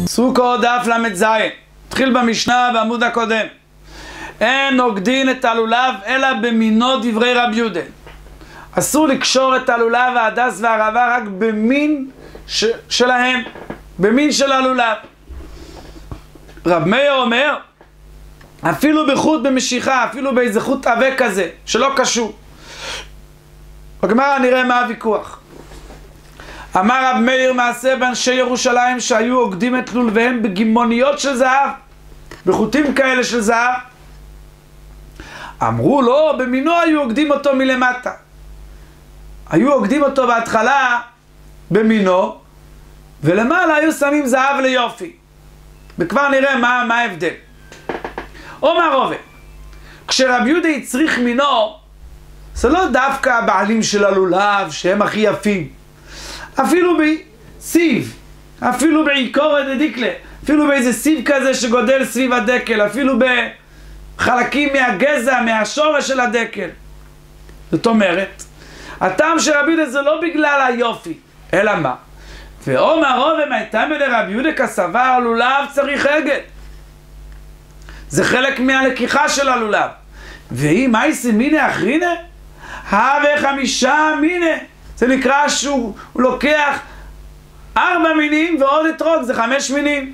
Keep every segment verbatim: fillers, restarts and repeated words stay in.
סוכות דף למד זין, התחיל במשנה בעמוד הקודם. אין נוגדין את הלולב אלא במינו דברי רב יהודה. אסור לקשור את הלולב וההדס והערבה רק במין ש... שלהם, במין של הלולב. רב מאיר אומר, אפילו בחוט במשיכה, אפילו באיזה חוט עבה כזה, שלא קשור. בגמרא נראה מה הוויכוח. אמר רב מאיר מעשה באנשי ירושלים שהיו עוקדים את לולביהם בגימוניות של זהב, בחוטים כאלה של זהב. אמרו לא, במינו היו עוקדים אותו מלמטה. היו עוקדים אותו בהתחלה במינו, ולמעלה היו שמים זהב ליופי. וכבר נראה מה, מה ההבדל. אומר רובה, כשרב יהודה הצריך מינו, זה לא דווקא הבעלים של הלולב שהם הכי יפים. אפילו בסיב, אפילו בעיקור דדיקלה, אפילו באיזה סיב כזה שגודל סביב הדקל, אפילו בחלקים מהגזע, מהשורש של הדקל. זאת אומרת, הטעם של רב יהודה זה לא בגלל היופי, אלא מה? ואומר רובה, מהטעם לרב יהודה כסבר, לולב צריך עגל. זה חלק מהלקיחה של הלולב. והיא מייסי מיני אחרינה? הווה חמישה מיני. זה נקרא שהוא לוקח ארבע מינים ועוד אתרוג, זה חמש מינים.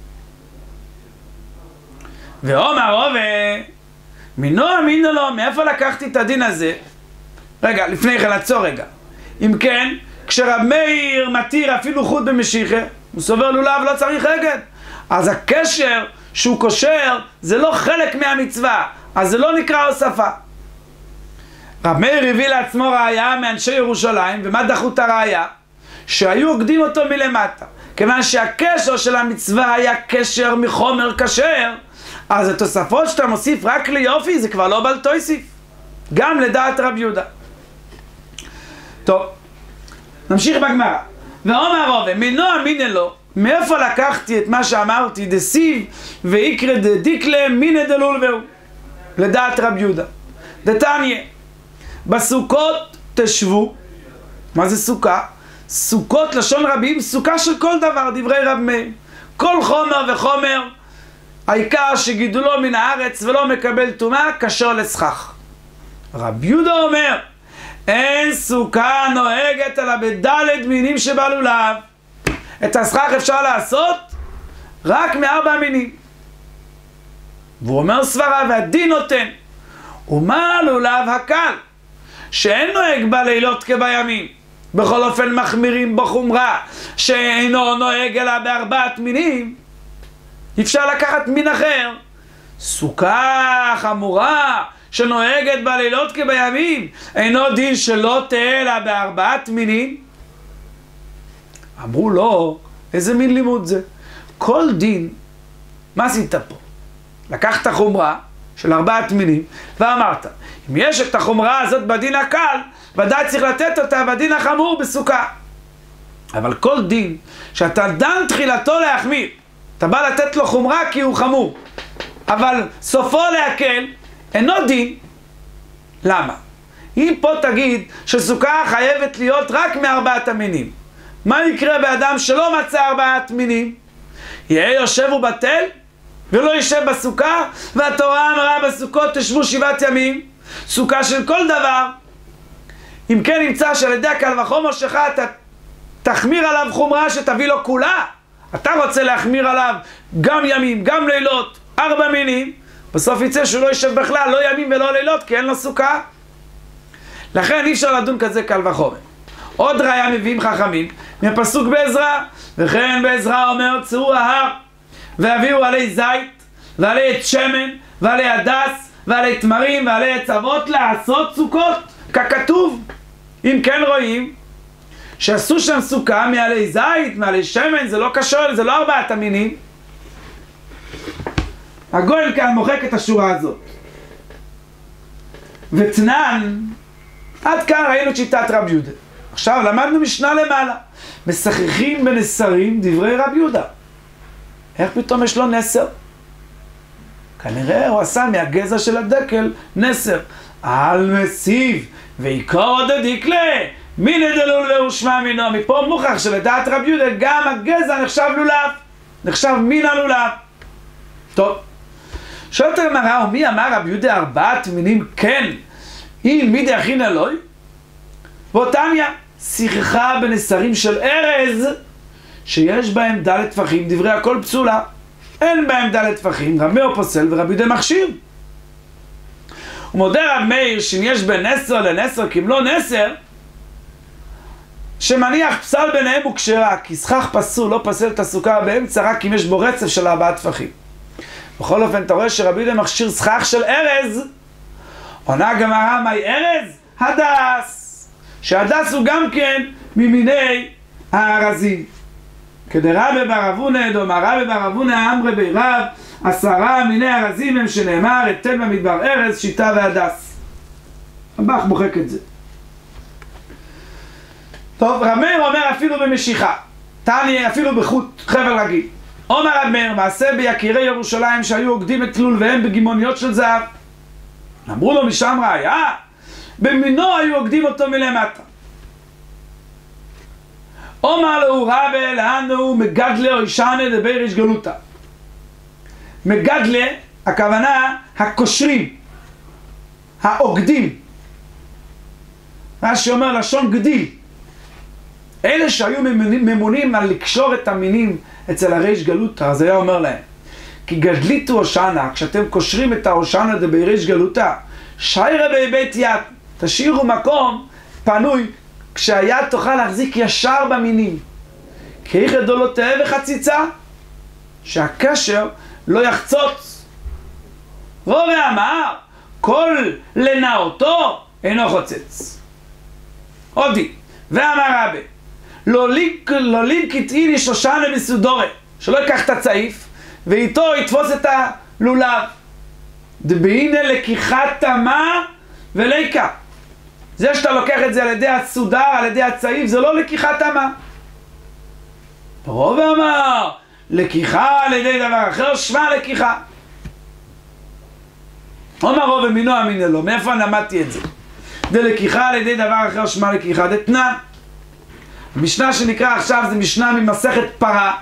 ואומר רובה, מינו אמינו לו, מאיפה לקחתי את הדין הזה? רגע, לפני כן, לעצור רגע. אם כן, כשרב מאיר מתיר אפילו חוט במשיחה, הוא סובר לולב, לא צריך עגל. אז הקשר שהוא קושר זה לא חלק מהמצווה, אז זה לא נקרא הוספה. רב מאיר הביא לעצמו ראיה מאנשי ירושלים, ומה דחו את הראיה? שהיו עוקדים אותו מלמטה. כיוון שהקשר של המצווה היה קשר מחומר כשר, אז התוספות שאתה מוסיף רק ליופי זה כבר לא בל תוסיף, גם לדעת רב יהודה. טוב, נמשיך בגמרא. ואומר רובה, מינו אמינא לו, מאיפה לקחתי את מה שאמרתי, דסיב ויקרא דדיקלה מינא דלולבהו, לדעת רב יהודה. דתניא, בסוכות תשבו. מה זה סוכה? סוכות לשון רבים, סוכה של כל דבר, דברי רב מאיר. כל חומר וחומר, העיקר שגידולו מן הארץ ולא מקבל טומאה, קשור לסכך. רב יהודה אומר, אין סוכה נוהגת אלא בדלת מינים שבלולב. את הסכך אפשר לעשות רק מארבע מינים. והוא אומר סברה, והדין נותן. ומה לולב הקל, שאין נוהג בלילות כבימים, בכל אופן מחמירים בחומרה, שאינו נוהג אלא בארבעת מינים, אפשר לקחת מין אחר. סוכה חמורה שנוהגת בלילות כבימים, אינו דין שלא תהיה אלא בארבעת מינים. אמרו לו, איזה מין לימוד זה? כל דין, מה עשית פה? לקחת חומרה של ארבעת מינים ואמרת, אם יש את החומרה הזאת בדין הקל, ודאי צריך לתת אותה בדין החמור בסוכה. אבל כל דין שאתה דן תחילתו להחמיר, אתה בא לתת לו חומרה כי הוא חמור, אבל סופו להקל, אינו דין. למה? אם פה תגיד שסוכה חייבת להיות רק מארבעת המינים, מה יקרה באדם שלא מצא ארבעת מינים? יהיה יושב ובטל ולא יישב בסוכה, והתורה אמרה בסוכות תשבו שבעת ימים, סוכה של כל דבר. אם כן נמצא שעל ידי הקל וחומר שלך אתה תחמיר עליו חומרה שתביא לו כולה, אתה רוצה להחמיר עליו גם ימים, גם לילות, ארבע מינים, בסוף יצא שהוא לא יישב בכלל, לא ימים ולא לילות, כי אין לו סוכה. לכן אי אפשר לדון כזה קל וחומר. עוד ראיה מביאים חכמים מהפסוק בעזרא, וכן בעזרא אומר צאו ההר והביאו עלי זית ועלי עץ שמן ועלי הדס ועלי תמרים ועלי עץ אבות לעשות סוכות ככתוב. אם כן רואים שעשו שם סוכה מעלי זית, מעלי שמן, זה לא קשור, זה לא ארבעת המינים. הגויין כאן מוחק את השורה הזאת. ותנן, עד כאן ראינו את שיטת רב יהודה. עכשיו למדנו משנה למעלה, משחכים בנסרים דברי רב יהודה. איך פתאום יש לו נסר? כנראה הוא עשה מהגזע של הדקל נסר. על מסיב ועיקור דדיקלה מינא דלולבהו ושמע מינו. מפה מוכח שלדעת רב יהודה גם הגזע נחשב לולב. נחשב מין הלולב. טוב, שואלת הגמרא, ומי אמר רבי יהודה ארבעת מינים כן, אם מידי הכין אלוהי? ואותניה, שיחה בנסרים של ארז, שיש בהם ד' טפחים, דברי הכל פסולה. אין בהם ד' טפחים, רב מאיר פוסל ורבי יהודה מכשיר. ומודה רב מאיר שאם יש בין נסר לנסר כמלוא נסר, שמניח פסל ביניהם הוא כשרה, כי סכך פסול לא פסל את הסוכר באמצע, רק אם יש בו רצף של ארבעה טפחים. בכל אופן, אתה רואה שרבי יהודה מכשיר סכך של ארז. עונה הגמרא, מהי ארז? הדס. שהדס הוא גם כן ממיני הארזים. כדרבי בר אבונה, דאמר רבי בר אבונה אמרי בי רב, עשרה מיני ארזים הם שנאמר, אתן במדבר ארז, שיטה והדס. הבח מוחק את זה. טוב, רב מאיר אומר אפילו במשיכה. תעני אפילו בחוט חבל רגיל. אומר רב מאיר, מעשה ביקירי ירושלים שהיו עוקדים את לולביהם בגימוניות של זהב. אמרו לו משם ראיה, במינו היו עוקדים אותו מלמטה. אומר לו רבי לנו מגדלה או ישנה דבר איש גלותה. מגדלה, הכוונה הקושרים, העוקדים. מה שאומר לשון גדיל. אלה שהיו ממונים על לקשור את המינים אצל הריש גלותה, אז היה אומר להם, כי גדליתו הושענה, כשאתם קושרים את ההושענה דבריש גלותה, שיירה בבית יד, תשאירו מקום פנוי, כשהיד תוכל להחזיק ישר במינים. כי איך ידו לא תהיה וחציצה, שהקשר לא יחצוץ. רובי אמר, כל לנאותו אינו חוצץ. עודי, ואמר רבי, לא ליק איתיני שושנה מסודורת, שלא ייקח את הצעיף, ואיתו יתפוס את הלולב. דבהנה לקיחת תמה וליקה. זה שאתה לוקח את זה על ידי הסודר, על ידי הצעיף, זה לא לקיחת תמה. רוב אמר, לקיחה על ידי דבר אחר, שמה לקיחה. אומר רוב אמינו אמינו לו, מאיפה למדתי את זה? זה לקיחה על ידי דבר אחר, שמה לקיחה דתנן. המשנה שנקרא עכשיו זה משנה ממסכת פרה,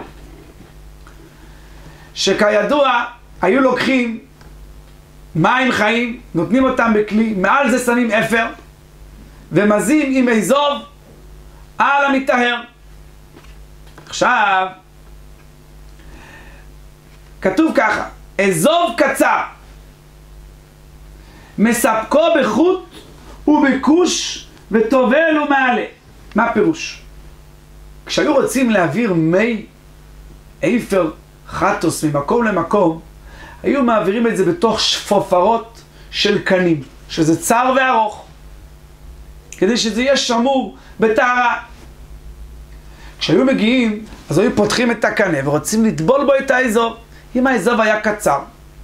שכידוע היו לוקחים מים חיים, נותנים אותם בכלי, מעל זה שמים אפר, ומזים עם איזוב על המטהר. עכשיו, כתוב ככה, איזוב קצר, מספקו בחוט ובקוש וטובל ומעלה. מה פירוש? כשהיו רוצים להעביר מי איפר חטוס ממקום למקום, היו מעבירים את זה בתוך שפופרות של קנים, שזה צר וארוך, כדי שזה יהיה שמור בטהרה. כשהיו מגיעים, אז היו פותחים את הקנה ורוצים לטבול בו את האזוב. אם האזוב היה קצר,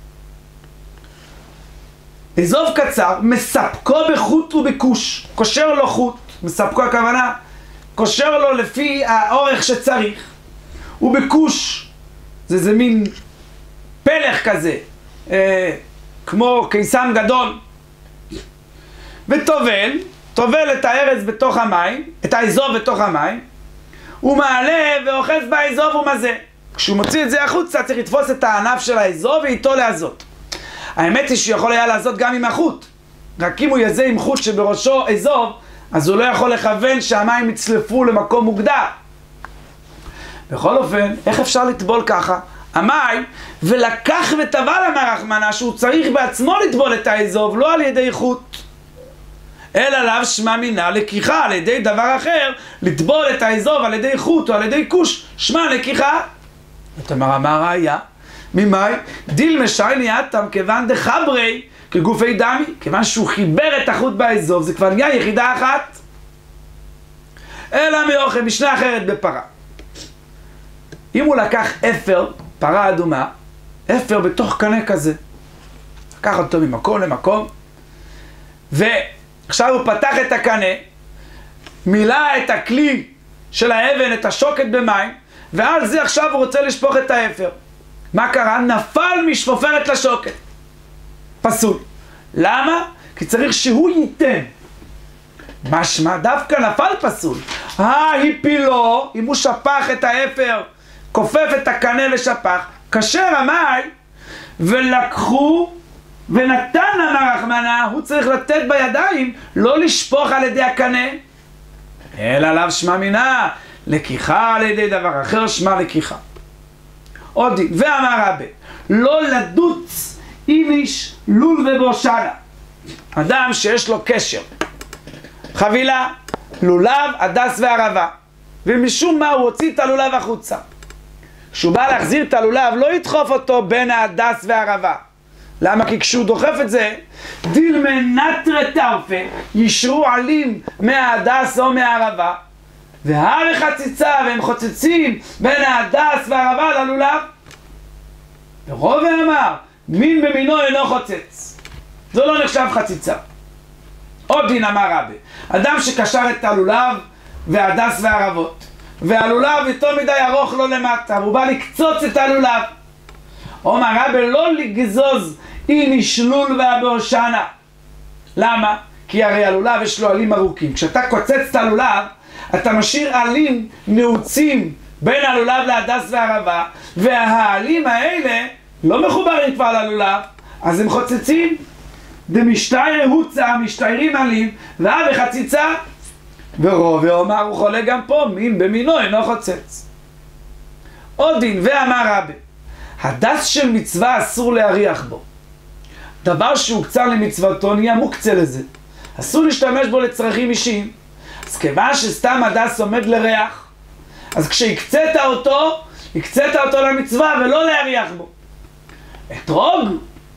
אזוב קצר, מספקו בחוט ובקוש, קושר לו חוט, מספקו הכוונה, קושר לו לפי האורך שצריך, ובקוש, זה זה מין פלח כזה, אה, כמו קיסם גדול, וטובל, טובל את הארץ בתוך המים, את האזוב בתוך המים, הוא מעלה ואוחז באזוב ומזה. כשהוא מוציא את זה החוצה, צריך לתפוס את הענף של האזוב ואיתו לעזות. האמת היא שהוא יכול היה לעזות גם עם החוט, רק אם הוא יזה עם חוט שבראשו אזוב, אז הוא לא יכול לכוון שהמים יצלפו למקום מוגדר. בכל אופן, איך אפשר לטבול ככה? המים, ולקח וטבל אמר רחמנה שהוא צריך בעצמו לטבול את האזוב, לא על ידי חוט, אלא לאו שמה מינה לקיחה, על ידי דבר אחר, לטבול את האזוב על ידי חוט או על ידי קוש, שמה לקיחה. ותאמר, מה ראיה? ממי? דיל משייני אטם כיוון דחברי, כגופי דמי, כיוון שהוא חיבר את החוט באזוב, זה כבר נהיה יחידה אחת. אלא מאוכל, משנה אחרת בפרה. אם הוא לקח אפר, פרה אדומה, אפר בתוך קנה כזה, לקח אותו ממקום למקום, ועכשיו הוא פתח את הקנה, מילא את הכלי של האבן, את השוקת במים, ועל זה עכשיו הוא רוצה לשפוך את האפר. מה קרה? נפל משפופרת לשוקת. פסול. למה? כי צריך שהוא ייתן. משמע דווקא נפל פסול. אה, הפילו, אם הוא שפך את האפר כופף את הקנה ושפך, כשר המים, ולקחו ונתן אמר רחמנא, הוא צריך לתת בידיים, לא לשפוך על ידי הקנה, אלא עליו שמע מינה, לקיחה על ידי דבר אחר, שמע לקיחה. עוד דין, ואמר רבי, לא לדוץ איניש לול ובושנה. אדם שיש לו קשר, חבילה, לולב, הדס וערבה, ומשום מה הוא הוציא את הלולב החוצה. כשהוא בא להחזיר את הלולב, לא ידחוף אותו בין ההדס והערבה. למה? כי כשהוא דוחף את זה, דילמנטרי טרפה, ישרו עלים מההדס או מהערבה, והרי חציצה, והם חוצצים בין ההדס והערבה ללולב. ורובה אמר, מין במינו אינו חוצץ. זה לא נחשב חציצה. עוד דין אמר רבי, אדם שקשר את הלולב וההדס והערבות, והלולב יותר מדי ארוך לו למטה, והוא בא לקצוץ את הלולב. אומר רבי, לא לגזוז איניש לול ובושנה. למה? כי הרי הלולב יש לו עלים ארוכים. כשאתה קוצץ את הלולב, אתה משאיר עלים נעוצים בין הלולב להדס והערבה, והעלים האלה לא מחוברים כבר ללולב, אז הם חוצצים. דמשתיירי הוצא, משתיירים עלים, ואבי חציצה. ורובה אומר, הוא חולה גם פה, מין במינו אינו חוצץ. עוד דין, ואמר רבי, הדס של מצווה אסור להריח בו. דבר שהוקצר למצוותו נהיה מוקצה לזה. אסור להשתמש בו לצרכים אישיים. אז כיוון שסתם הדס עומד לריח, אז כשהקצת אותו, הקצת אותו למצווה ולא להריח בו. אתרוג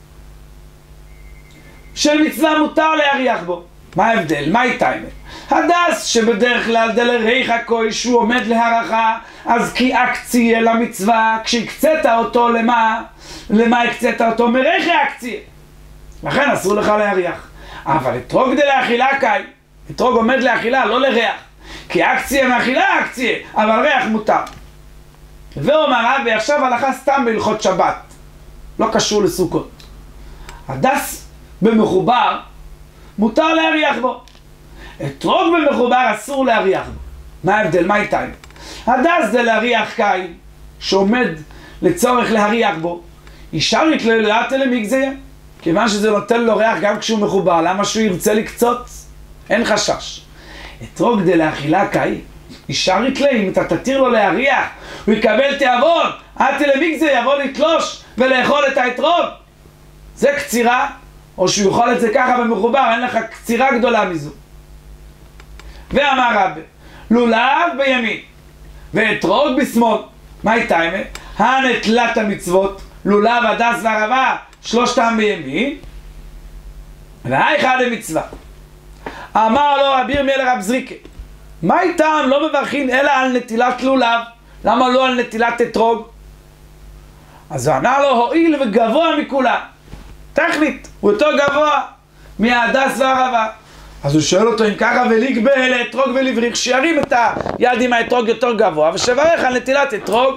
של מצווה מותר להריח בו. מה ההבדל? מה איתיימה? הדס שבדרך כלל דלריח הכוי שהוא עומד להערכה, אז כי אקציה למצווה, כשהקצת אותו למה? למה הקצת אותו? מריח אקציה. לכן אסור לך להריח. אבל אתרוג דלאכילה קאי, אתרוג עומד לאכילה, לא לריח. כי אקציה מאכילה אקציה, אבל ריח מותר. ואומר רבי, עכשיו הלכה סתם בהלכות שבת, לא קשור לסוכות. הדס במחובר מותר להריח בו. אתרוג במחובר אסור להריח בו. מה ההבדל? מה איתיים? הדס זה להריח קאי, שעומד לצורך להריח בו. אישרית ללאטה למגזיה, כיוון שזה נותן לו ריח גם כשהוא מחובר. למה שהוא ירצה לקצוץ? אין חשש. אתרוג דלאכילה קאי, אישרית לה, אם אתה תתיר לו להריח, הוא יקבל תיאבון, אטה למגזיה, יבוא לתלוש ולאכול את האתרוג. זה קצירה, או שהוא יאכל את זה ככה במחובר, אין לך קצירה גדולה מזו. ואמר רבי, לולב בימין ואתרוג בשמאל. מה איתיימה? הנטלת המצוות, לולב, הדס וערבה, שלושתם בימין, והאחד המצווה. אמר לו רבי ירמיה לרב זריקה, מה איתם לא מברכים אלא על נטילת לולב? למה לא על נטילת אתרוג? אז הוא ענה לו, הועיל וגבוה מכולם. טכנית, הוא יותר גבוה מההדס והערבה. אז הוא שואל אותו, אם ככה וליגבה לאתרוג ולבריך, שירים את היד עם האתרוג יותר גבוה, ושברך על נטילת אתרוג.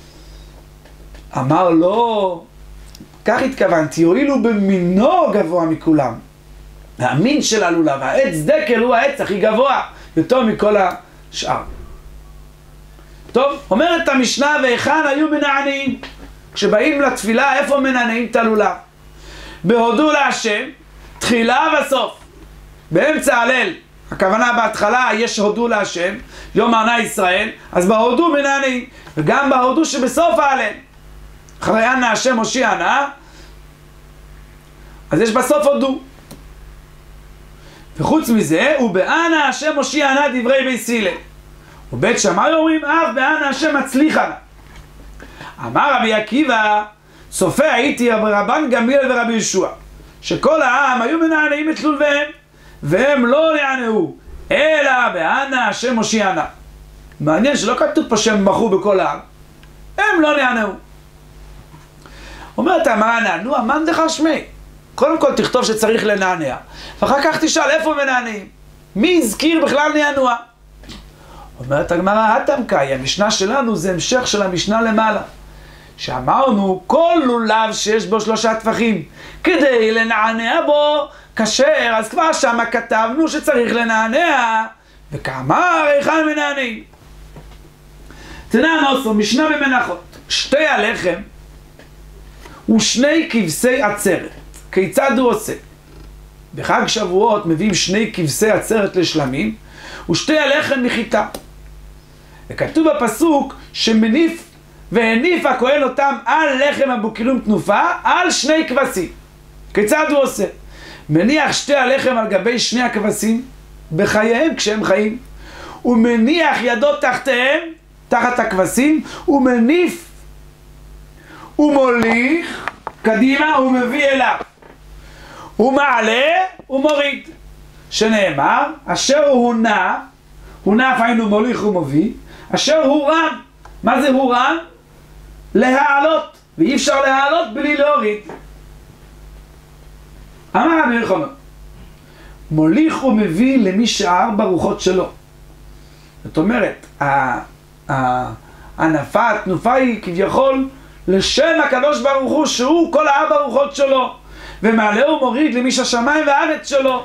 אמר לו, כך התכוונתי, הועילו במינו גבוה מכולם. המין של הלולב, העץ דקל הוא העץ הכי גבוה, יותר מכל השאר. טוב, אומרת המשנה, והיכן היו מנענעים? כשבאים לתפילה, איפה מנענעים את הלולב? בהודו להשם, תחילה וסוף. באמצע הלל, הכוונה בהתחלה יש הודו להשם, יום ענה ישראל, אז בהודו מנענעים, וגם בהודו שבסוף ההלל. אחרי ענה השם הושיע ענה, אז יש בסוף הודו. וחוץ מזה, ובאנה השם הושיע ענה דברי בית הלל. ובית שמאי אומרים, אף באנה השם מצליחה לה. אמר רבי עקיבא, סופי הייתי רבן גמליאל ורבי יהושע, שכל העם היו מנענעים את לולביהם, והם לא נענעו, אלא באנה השם הושיע ענה. מעניין שלא כתוב פה שהם מחו בכל העם, הם לא נענעו. אומרת המרא, נענוע מאן דכר שמיה. קודם כל תכתוב שצריך לנענע, ואחר כך תשאל איפה מנענעים, מי הזכיר בכלל נענוע? אומרת הגמרא, הטם קאי, המשנה שלנו זה המשך של המשנה למעלה, שאמרנו כל לולב שיש בו שלושה טפחים כדי לנענע בו כשר, אז כבר שמה כתבנו שצריך לנענע, וכמה היכן מנענעים. תנא נוסו, משנה במנחות. שתי הלחם ושני כבשי עצרת. כיצד הוא עושה? בחג שבועות מביאים שני כבשי עצרת לשלמים, ושתי הלחם מחיטה. וכתוב בפסוק שמניף והניף הכהן אותם על לחם הבוקרים תנופה, על שני כבשים. כיצד הוא עושה? מניח שתי הלחם על גבי שני הכבשים בחייהם כשהם חיים, ומניח ידו תחתיהם, תחת הכבשים, ומניף ומוליך קדימה ומביא אליו, ומעלה ומוריד, שנאמר אשר הוא נע, הוא נע פעינו מוליך ומביא, אשר הוא רם. מה זה הוא רם? להעלות, ואי אפשר להעלות בלי להוריד. אמר רבי יוחנן, מוליך ומביא למי שארבע רוחות שלו. זאת אומרת, הענפה, התנופה היא כביכול לשם הקדוש ברוך הוא, שהוא כל הארבע רוחות שלו, ומעלה ומוריד למי שהשמיים והארץ שלו.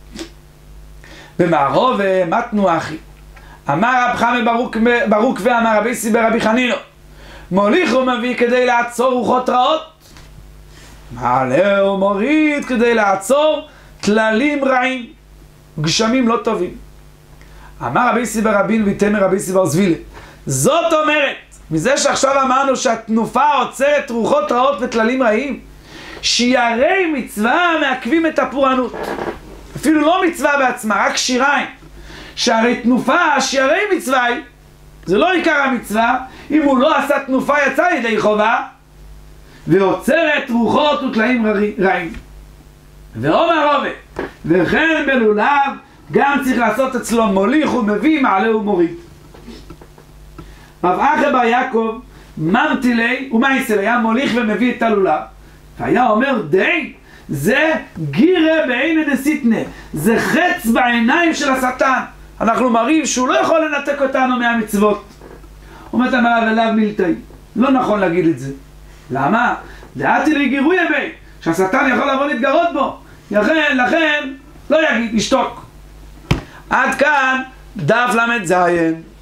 במערוב מתנו אחי, אמר רב חמי ברוק, ברוק ואמר רבי סיבר רבי חנינו, מוליך ומביא כדי לעצור רוחות רעות, מעלה ומוריד כדי לעצור תללים רעים, גשמים לא טובים. אמר רבי סיבר רבין ויתמר רבי סיבר זבילה, זאת אומרת, מזה שעכשיו אמרנו שהתנופה עוצרת רוחות רעות ותללים רעים, שיערי מצווה מעכבים את הפורענות. אפילו לא מצווה בעצמה, רק שיריים. שהרי תנופה, שיערי מצווה היא, זה לא עיקר המצווה. אם הוא לא עשה תנופה יצא ידי חובה, ועוצרת רוחות ותללים רעים. ואומר רבי, וכן בלולב גם צריך לעשות אצלו מוליך ומביא, מעלה ומוריד. רב אחא בר יעקב ממתילי ומייסל, היה מוליך ומביא את הלולב, והיה אומר די, זה גירה בעיני דסיטנה, זה חץ בעיניים של השטן. אנחנו מראים שהוא לא יכול לנתק אותנו מהמצוות. אומרת אמרה ולאו מילתאי, לא נכון להגיד את זה. למה? דעתי לי גירוי בי, שהשטן יכול לבוא להתגרות בו. לכן, לכן, לא יגיד, ישתוק. עד כאן דף למד זיין.